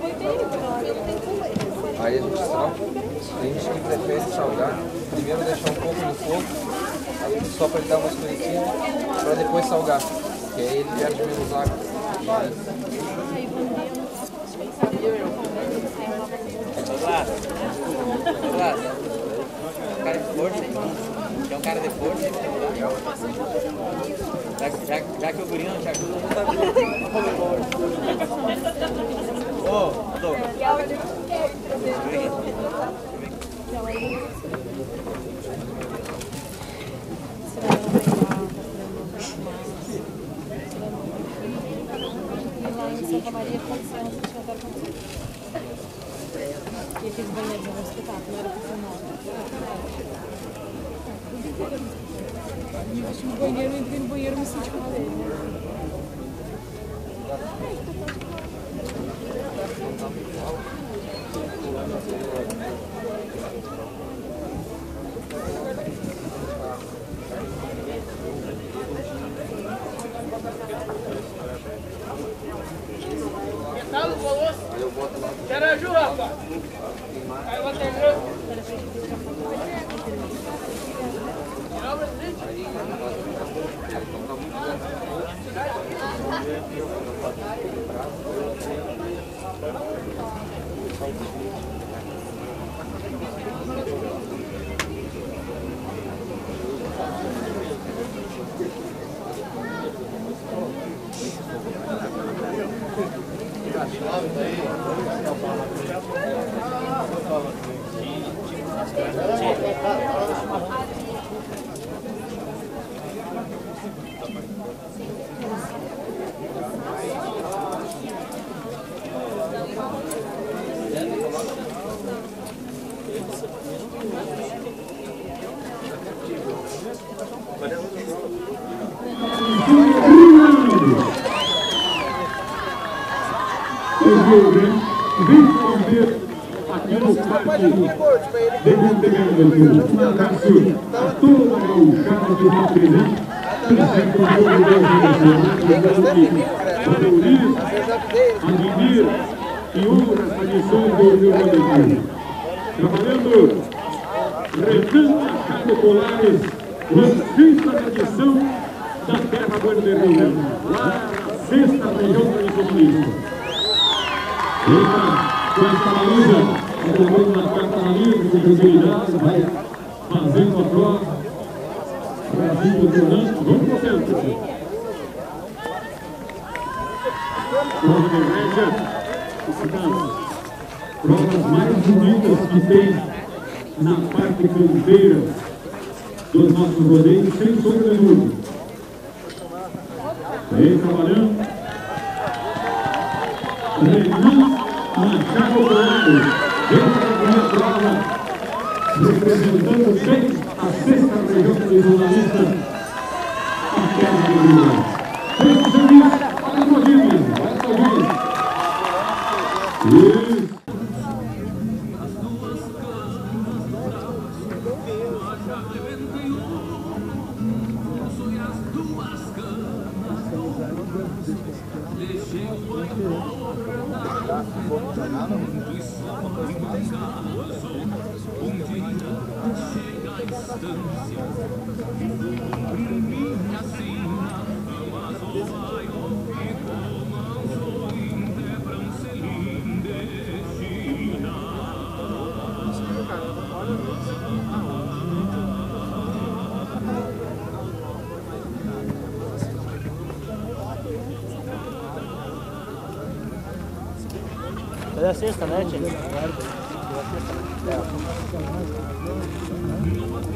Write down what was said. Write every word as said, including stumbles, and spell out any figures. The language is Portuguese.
Aí a gente salga. Tem gente que prefere salgar. Primeiro deixar um pouco no fogo, só para ele dar uma escurecidinha, para depois salgar. Que aí ele perde menos água. Douglas, Douglas, um cara de força, é um cara de força, já, já, já que o guri não te ajuda, não tá vendo. Ô, Douglas. Lá em Santa Maria aconteceu um espetáculo. E aqueles banheiros eram um espetáculo, não era funcional. E eu acho no banheiro, eu entrei no banheiro e me senti com ele. Quero ajuda, rapaz. Aí eu atendeu. Vem esconder aqui no parque de Montevideo. Um abraço a toda a gauchada que está presente. Admira e honra as tradições do Rio Grande do Sul. Trabalhando Renan Machado Colares, lancista da edição da Terra Bandeira, lá na sexta região tradicionalista. Eita, com essa baliza, acompanhando na quarta linha, com tranquilidade, vai fazendo a prova. Brasil tornando, vamos pro centro. Prova de média, uma das provas mais bonitas que tem na parte campeira dos nossos rodeios, sem sombra de dúvida. Vem trabalhando. Renan Machado Colares, dentro da primeira prova, representando bem a sexta região tradicionalista, a Terra do Rio Grande. Fez o serviço, vai aplaudir, vai aplaudir. Isso. É a sexta, né, Tia?